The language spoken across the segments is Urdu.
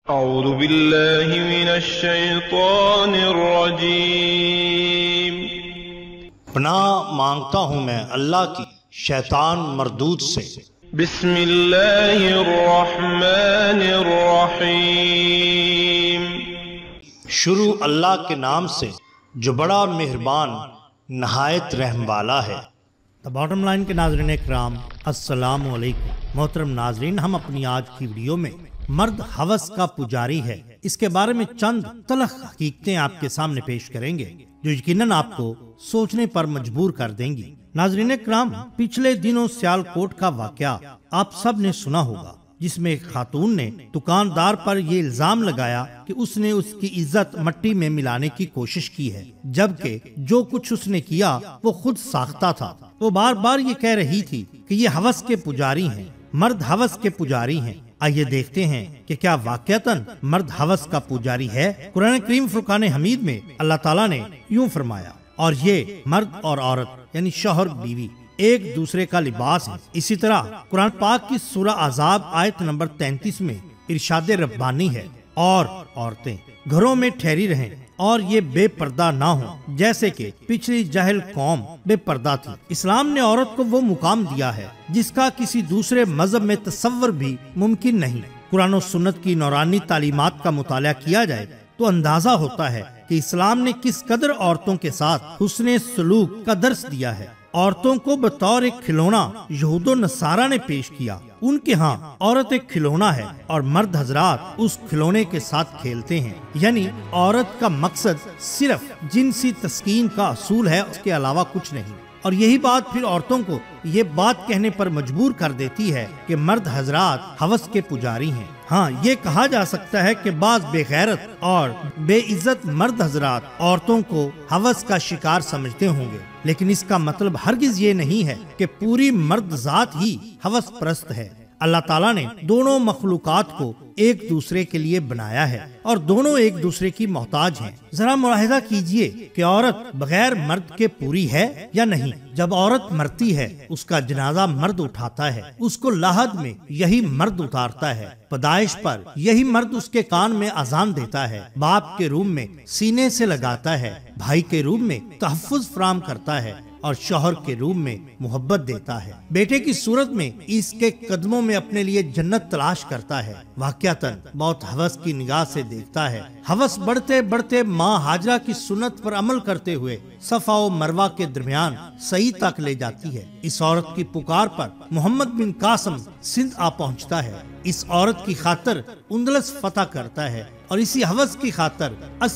اعوذ باللہ من الشیطان الرجیم۔ پناہ مانگتا ہوں میں اللہ کی شیطان مردود سے۔ بسم اللہ الرحمن الرحیم۔ شروع اللہ کے نام سے جو بڑا مہربان نہایت رحم والا ہے۔ باٹم لائن کے ناظرین اکرام، السلام علیکم۔ محترم ناظرین، ہم اپنی آج کی ویڈیو میں مرد ہوس کا پجاری ہے، اس کے بارے میں چند تلخ حقیقتیں آپ کے سامنے پیش کریں گے جو یقیناً آپ کو سوچنے پر مجبور کر دیں گی۔ ناظرین اکرام، پچھلے دنوں سیالکوٹ کا واقعہ آپ سب نے سنا ہوگا، جس میں ایک خاتون نے دکاندار پر یہ الزام لگایا کہ اس نے اس کی عزت مٹی میں ملانے کی کوشش کی ہے، جبکہ جو کچھ اس نے کیا وہ خود ساختہ تھا۔ وہ بار بار یہ کہہ رہی تھی کہ یہ ہوس کے پجاری ہیں، مرد ہوس کے پجاری ہیں۔ آئیے دیکھتے ہیں کہ کیا واقعتاً مرد ہوس کا پجاری ہے۔ قرآن کریم فرقان حمید میں اللہ تعالیٰ نے یوں فرمایا، اور یہ مرد اور عورت یعنی شوہر بیوی ایک دوسرے کا لباس ہے۔ اسی طرح قرآن پاک کی سورہ احزاب آیت نمبر 33 میں ارشاد ربانی ہے، اور عورتیں گھروں میں ٹھہری رہیں اور یہ بے پردہ نہ ہوں، جیسے کہ پچھلی جاہل قوم بے پردہ تھی۔ اسلام نے عورت کو وہ مقام دیا ہے جس کا کسی دوسرے مذہب میں تصور بھی ممکن نہیں۔ قرآن و سنت کی نورانی تعلیمات کا مطالعہ کیا جائے تو اندازہ ہوتا ہے کہ اسلام نے کس قدر عورتوں کے ساتھ حسن سلوک کا درس دیا ہے۔ عورتوں کو بطور ایک کھلونا یہود و نصارہ نے پیش کیا۔ ان کے ہاں عورت ایک کھلونا ہے اور مرد حضرات اس کھلونے کے ساتھ کھیلتے ہیں، یعنی عورت کا مقصد صرف جنسی تسکین کا اصول ہے، اس کے علاوہ کچھ نہیں۔ اور یہی بات پھر عورتوں کو یہ بات کہنے پر مجبور کر دیتی ہے کہ مرد حضرات ہوس کے پجاری ہیں۔ ہاں، یہ کہا جا سکتا ہے کہ بعض بے غیرت اور بے عزت مرد حضرات عورتوں کو ہوس کا شکار سمجھتے ہوں گے، لیکن اس کا مطلب ہرگز یہ نہیں ہے کہ پوری مرد ذات ہی ہوس پرست ہے۔ اللہ تعالیٰ نے دونوں مخلوقات کو ایک دوسرے کے لیے بنایا ہے اور دونوں ایک دوسرے کی محتاج ہیں۔ ذرا ملاحظہ کیجئے کہ عورت بغیر مرد کے پوری ہے یا نہیں۔ جب عورت مرتی ہے، اس کا جنازہ مرد اٹھاتا ہے، اس کو لاحد میں یہی مرد اتارتا ہے، پیدائش پر یہی مرد اس کے کان میں اذان دیتا ہے، باپ کے روم میں سینے سے لگاتا ہے، بھائی کے روم میں تحفظ فراہم کرتا ہے اور شوہر کے روم میں محبت دیتا ہے، بیٹے کی صورت میں اس کے قدموں میں اپنے لیے جنت تلاش کرتا ہے، واقعتاً بہت ہوس کی نگاہ سے دیکھتا ہے۔ ہوس بڑھتے بڑھتے ماں ہاجرہ کی سنت پر عمل کرتے ہوئے صفا و مروہ کے درمیان صحیح تک لے جاتی ہے۔ اس عورت کی پکار پر محمد بن قاسم سندھ آ پہنچتا ہے، اس عورت کی خاطر اندلس فتح کرتا ہے، اور اسی ہوس کی خاطر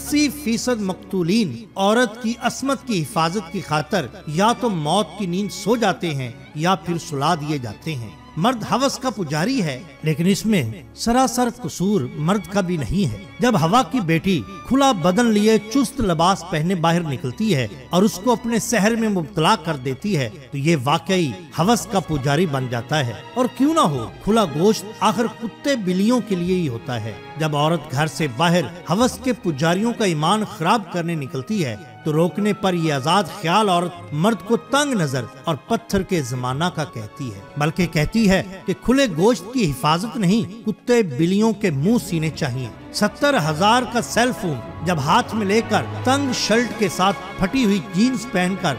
80% مقتولین عورت کی عصمت کی حفاظت کی خاطر یا تو موت کی نیند سو جاتے ہیں یا پھر سلا دیے جاتے ہیں۔ مرد ہوس کا پجاری ہے، لیکن اس میں سراسر قصور مرد کا بھی نہیں ہے۔ جب ہوا کی بیٹی کھلا بدن لیے چست لباس پہنے باہر نکلتی ہے اور اس کو اپنے سحر میں مبتلا کر دیتی ہے تو یہ واقعی ہوس کا پجاری بن جاتا ہے۔ اور کیوں نہ ہو، کھلا گوشت آخر کتے بلیوں کے لیے ہی ہوتا ہے۔ جب عورت گھر سے باہر ہوس کے پجاریوں کا ایمان خراب کرنے نکلتی ہے تو روکنے پر یہ آزاد خیال عورت مرد کو تنگ نظر اور پتھر کے زمانہ کا کہتی ہے، بلکہ کہتی ہے کہ کھلے گوشت کی حفاظت نہیں، کتے بلیوں کے منہ سینے چاہیے۔ 70,000 کا سیل فون جب ہاتھ میں لے کر، تنگ شرٹ کے ساتھ پھٹی ہوئی جینز پہن کر،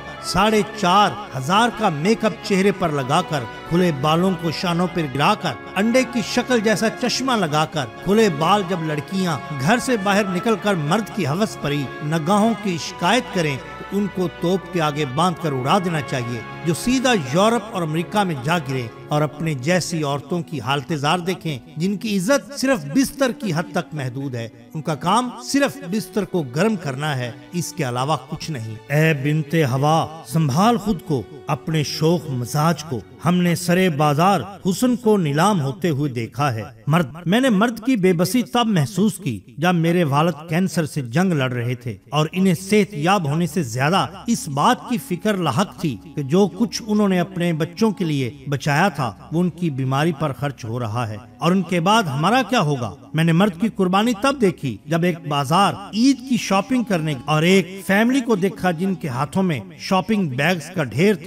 4,500 کا میک اپ چہرے پر لگا کر، کھلے بالوں کو شانوں پر گرا کر، انڈے کی شکل جیسا چشمہ لگا کر، کھلے بال جب لڑکیاں گھر سے باہر نکل کر مرد کی ہوس پری نگاہوں کی شکایت کریں تو ان کو توپ کے آگے باندھ کر اڑا دینا چاہیے، جو سیدھا یورپ اور امریکہ میں جا گرے اور اپنے جیسی عورتوں کی حالت زار دیکھیں جن کی عزت صرف بستر کی حد تک محدود ہے، ان کا کام صرف بستر کو گرم کرنا ہے، اس کے علاوہ کچھ نہیں۔ اے بنت ہوا، سنبھال خود کو، اپنے شوخ مزاج کو۔ ہم نے سرے بازار حسن کو نیلام ہوتے ہوئے دیکھا ہے۔ میں نے مرد کی بے بسی تب محسوس کی جب میرے والد کینسر سے جنگ لڑ رہے تھے اور انہیں صحت یاب ہونے سے زیادہ اس بات کی فکر لاحق تھی کہ جو کچھ انہوں نے اپنے بچوں کے لیے بچایا تھا وہ ان کی بیماری پر خرچ ہو رہا ہے، اور ان کے بعد ہمارا کیا ہوگا۔ میں نے مرد کی قربانی تب دیکھی جب ایک بازار عید کی شاپنگ کرنے اور ایک فیملی کو دیکھا جن کے ہاتھوں میں شاپنگ بیگز کا ڈھیر تھا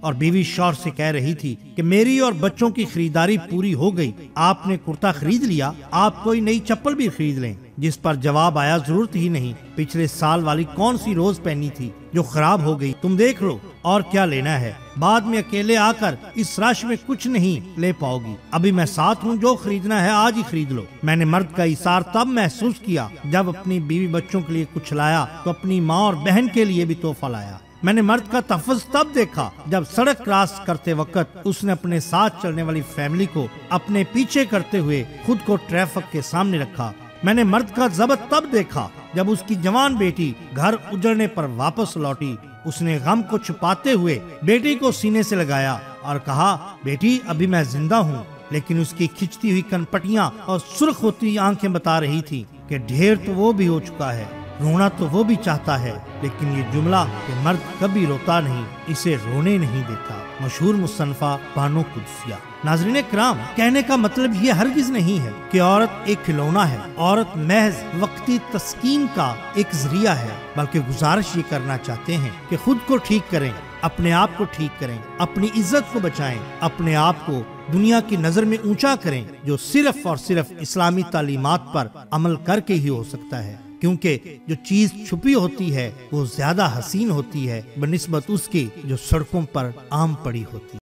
اور بیوی شوہر سے کہہ رہی تھی کہ میری اور بچوں کی خریداری پوری ہو گئی، آپ نے کرتا خرید لیا، آپ کوئی نئی چپل بھی خرید لیں۔ جس پر جواب آیا ضرورت ہی نہیں، پچھلے سال والی کون سی روز پہنی تھی جو خراب ہو گئی، تم دیکھ لو اور کیا لینا ہے، بعد میں اکیلے آ کر اس رش میں کچھ نہیں لے پاؤ گی، ابھی میں ساتھ ہوں، جو خریدنا ہے آج ہی خرید لو۔ میں نے مرد کا ایثار تب محسوس کیا جب اپنی بیوی بچوں کے لیے کچھ لایا تو اپنی ماں اور بہن کے لیے بھی تحفہ لایا۔ میں نے مرد کا تحفظ تب دیکھا جب سڑک کراس کرتے وقت اس نے اپنے ساتھ چلنے والی فیملی کو اپنے پیچھے کرتے ہوئے خود کو ٹریفک کے سامنے رکھا۔ میں نے مرد کا ضبط تب دیکھا جب اس کی جوان بیٹی گھر اجڑنے پر واپس لوٹی، اس نے غم کو چھپاتے ہوئے بیٹی کو سینے سے لگایا اور کہا، بیٹی ابھی میں زندہ ہوں، لیکن اس کی کھچتی ہوئی کنپٹیاں اور سرخ ہوتی آنکھیں بتا رہی تھی کہ ڈھیر تو وہ بھی ہو چکا ہے، رونا تو وہ بھی چاہتا ہے، لیکن یہ جملہ کہ مرد کبھی روتا نہیں اسے رونے نہیں دیتا، مشہور مصنفہ بانو قدسیہ۔ ناظرین کرام، کہنے کا مطلب یہ ہرگز نہیں ہے کہ عورت ایک کھلونا ہے، عورت محض وقتی تسکین کا ایک ذریعہ ہے، بلکہ گزارش یہ کرنا چاہتے ہیں کہ خود کو ٹھیک کریں، اپنے آپ کو ٹھیک کریں، اپنی عزت کو بچائیں، اپنے آپ کو دنیا کی نظر میں اونچا کریں، جو صرف اور صرف اسلامی تعلیمات پر عمل کر کے ہی ہو سکتا ہے، کیونکہ جو چیز چھپی ہوتی ہے وہ زیادہ حسین ہوتی ہے بنسبت اس کی جو سڑکوں پر عام پڑی ہوتی ہے۔